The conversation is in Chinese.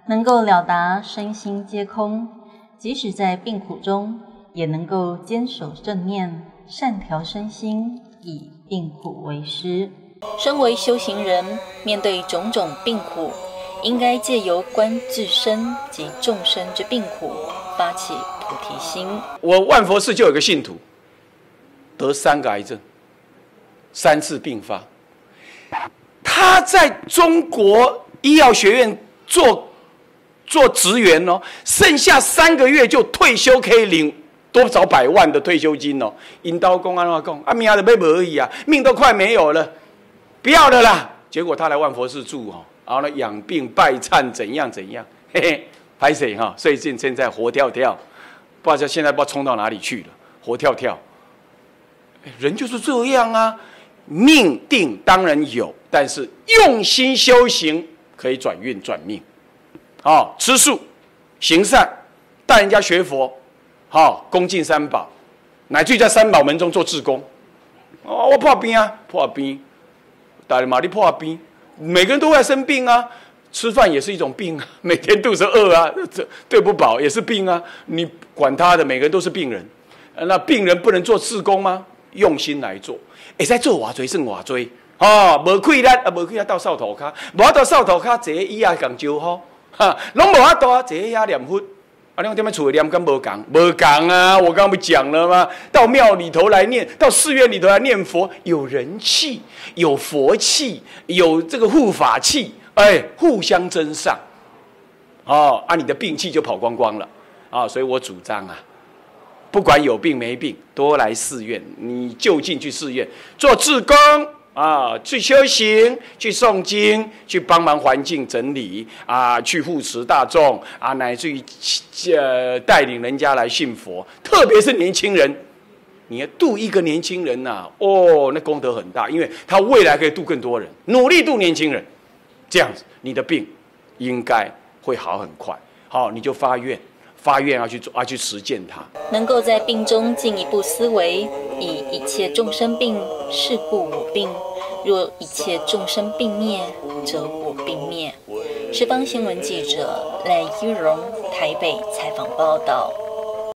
能够了达身心皆空，即使在病苦中，也能够坚守正念，善调身心，以病苦为师。身为修行人，面对种种病苦，应该借由观自身及众生之病苦，发起菩提心。 我万佛寺就有个信徒，得3个癌症，3次并发。他在中国医药学院做职员哦，剩下3个月就退休，可以领多少百万的退休金哦。引导公安话讲，啊命就要没而已啊，命都快没有了，不要了啦。结果他来万佛寺住哦，然后呢养病拜忏怎样，嘿嘿，拍谁哈？所以现在活跳跳，不知道现在不知道冲到哪里去了，活跳跳。人就是这样啊，命定当然有，但是用心修行可以转运转命。吃素、行善、带人家学佛，恭敬三宝，乃至于在三宝门中做志工。我破病啊，破病，打了玛丽破病，每个人都会生病啊，吃饭也是一种病啊，每天肚子饿啊，对不饱也是病啊，你管他的，每个人都是病人。那病人不能做志工吗？用心来做，在做偌济算偌济，无气力啊，无气力到扫涂骹，无法到扫涂骹，坐椅啊共招呼。拢无法度啊，坐遐念佛，你讲踮咧厝念，跟无共，无共啊！我刚刚不讲了吗？到庙里头来念，到寺院里头来念佛，有人气，有佛气，有这个护法气，互相增上，你的病气就跑光光了所以我主张啊，不管有病没病，多来寺院，你就近去寺院做志工。去修行，去诵经，去帮忙环境整理去护持大众乃至于带领人家来信佛，特别是年轻人，你要度一个年轻人那功德很大，因为他未来可以度更多人，努力度年轻人，这样子你的病应该会好很快。你就发愿要去实践它， 能够在病中进一步思维，以一切众生病，是故我病；若一切众生病灭，则我病灭。十方新闻记者赖依荣台北采访报道。